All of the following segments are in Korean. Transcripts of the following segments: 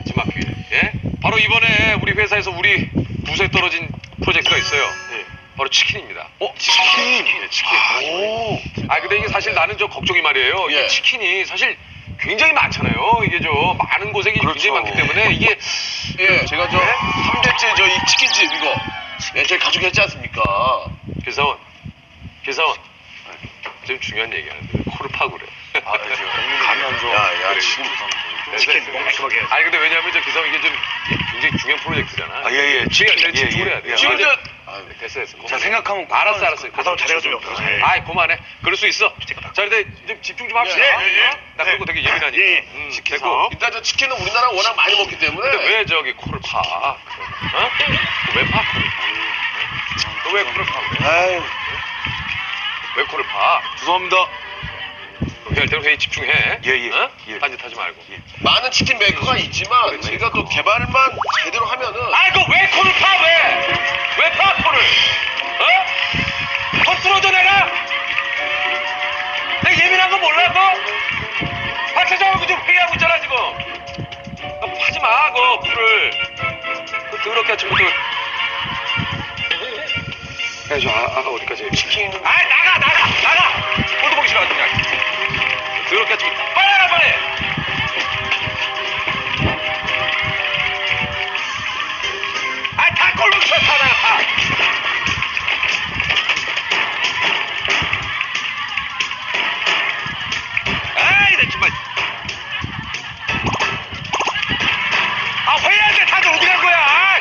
지마피에. 예? 바로 이번에 우리 회사에서 우리 부서에 떨어진 프로젝트가 있어요. 네. 바로 치킨입니다. 치킨. 네, 치킨. 오. 근데 이게 사실 나는 저 걱정이 말이에요. 이게 예. 치킨이 사실 굉장히 많잖아요. 이게 저 많은 고생이 그렇죠. 굉장히 많기 때문에 이게 예, 제가 저 3대째 저 이 치킨집 이거 저희 가족이 했지 않습니까? 기사원 지금 중요한 얘기하는데 코를 파고 그래. 감이 안 좋아. 야, 그래. 지금 치킨 멍청하게 해야지. 근데 왜냐면 저 기사원 이게 좀 굉장히 중요한 프로젝트잖아. 예. 집중을 해야 돼. 지금 저 됐어. 자, 생각하면 알았어. 가사로 잘해가지고 없어서. 그만해. 그럴 수 있어. 자, 근데 좀 집중 좀 합시다. 예. 나 그런 거 되게 예민하니까. 예. 됐고. 일단 저 치킨은 우리나라 워낙 많이 먹기 때문에 근데 왜 저기 코를 파? 어? 왜 파? 코를? 너 왜 코를 파? 아유, 왜 코를 파? 죄송합니다. 회의할 때는 회의 집중해. 예. 어? 예. 딴짓하지 말고. 많은 치킨 메이커가 있지만 제가 또 개발만 제대로 하면은 이거 왜 코를 파? 왜 파 코를? 어? 코 뚫어줘 내가? 내가 예민한 거 몰라 너? 박차장하고 좀 회의하고 있잖아 지금. 너 파지 마, 그 코를. 그 더럽게 지금 그. 저 아까 어디까지? 치킨. 나가. 코도 보기 싫어 그냥. 더럽게 지금 빨리 나가 빨리. 다 꼴로 쳐 다. 이래 정말. 회의할 때 다들 어디 간 거야?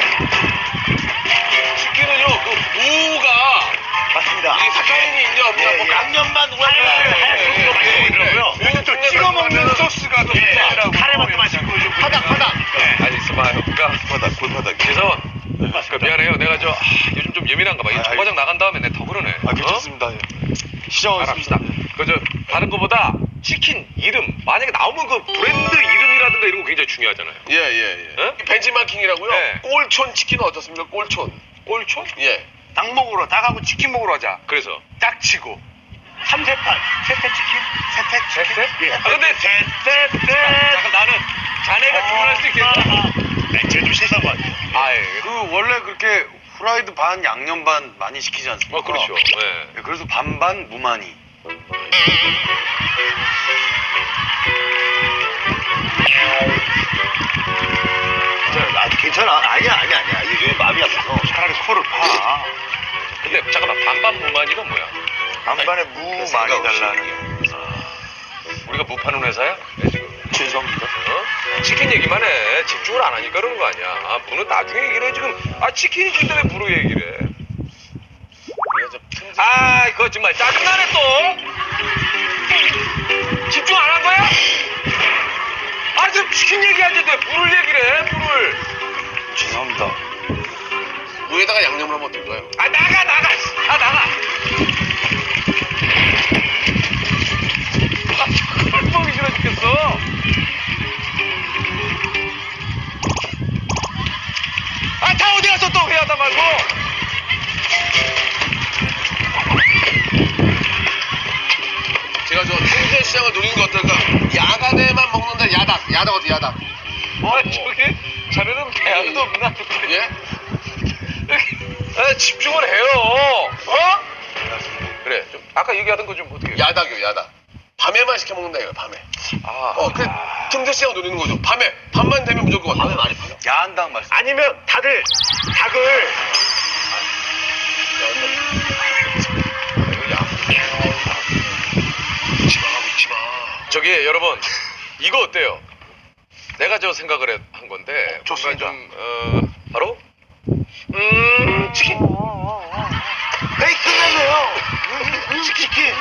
치킨은요, 그 무가 맞습니다. 이 사카린이 있냐 없냐 뭐 양념만 하얗게 맛있고 있더라고요. 요즘 또 찍어 먹는 소스가 더 좋더라고요. 카레맛도 맛있고 파닥 있어봐요. 골파닥 기사원. 미안해요. 내가 요즘 좀 예민한가 봐. 이 정과장 나간 다음에 내가 더 그러네. 괜찮습니다. 시작하겠습니다. 다른 거보다 치킨 이름 만약에 나오면 그 브랜드 이름이라든가 이런 거 굉장히 중요하잖아요. 예. 어? 벤치마킹이라고요. 네. 꼴촌 치킨은 어떻습니까? 꼴촌. 예. 닭하고 치킨 먹으러 하자. 그래서 짝치고. 3세판. 세트 치킨? 셋? 예. 근데 잠깐 나는 자네가 주문할 수 있겠다. 네, 제좀 세상 거 같아요. 그 원래 그렇게 후라이드 반 양념 반 많이 시키지 않습니까? 그렇죠. 네. 그래서 반반 무만이. 괜찮아. 아니야. 이게 마음이 아파서. 차라리 코를 파. 근데 잠깐만 반반 무만이가 뭐야? 반반에 무 많이 달라는. 우리가 무 파는 회사야? 네, 지금. 죄송합니다. 치킨 얘기만 해. 집중을 안 하니까 그러는 거 아니야. 무는 나중에 얘기를 해 지금. 치킨이 준다며 무로 얘기를 해. 그거 정말 짜증나네 또. 집중 안 한 거야? 지금 치킨 얘기하는데 왜 무를 얘기를 해? 무를. 죄송합니다. 무에다가 양념을 하면 어떨까요? 나가. 나가. 꼴보기 싫어 죽겠어. 다 어디 가서 또 회하다 말고. 제가 저 생선 시장을 노린 게 어떨까? 야간에만 먹는다. 야당 어디 야당? 저기 자네는 대학도 없나? 예? 집중을 해요. 그래. 좀 아까 얘기하던 거 좀 어떻게? 야당이요, 야당. 밤에만 시켜 먹는다 이거 밤에. 그 틈새 시장 노리는 거죠. 밤만 되면 무조건 밤에 많이 팔아. 야한 닭 말씀. 아니면 다들 닭을 묻지 마. 저기 여러분 이거 어때요? 내가 저 생각을 한 건데 좋습니다. 좀 바로 치킨. 에이 끝났네요. 치킨.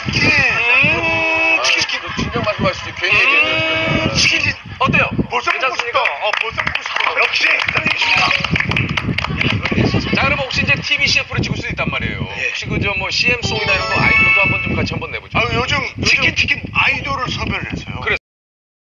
치킨. 진정 말씀하시지. 괜히 얘기했는데. 치킨 어때요? 벌써 먹고 싶다. 벌써 먹고 싶다. 역시 자 그러면 혹시 이제 TV CF를 찍을 수 있단 말이에요. 혹시 그저 뭐 CM 송이나 이런 거 아이디어도 한번 좀 같이 한번 내보죠. 요즘 치킨 아이돌을 섭외를 했어요. 그래서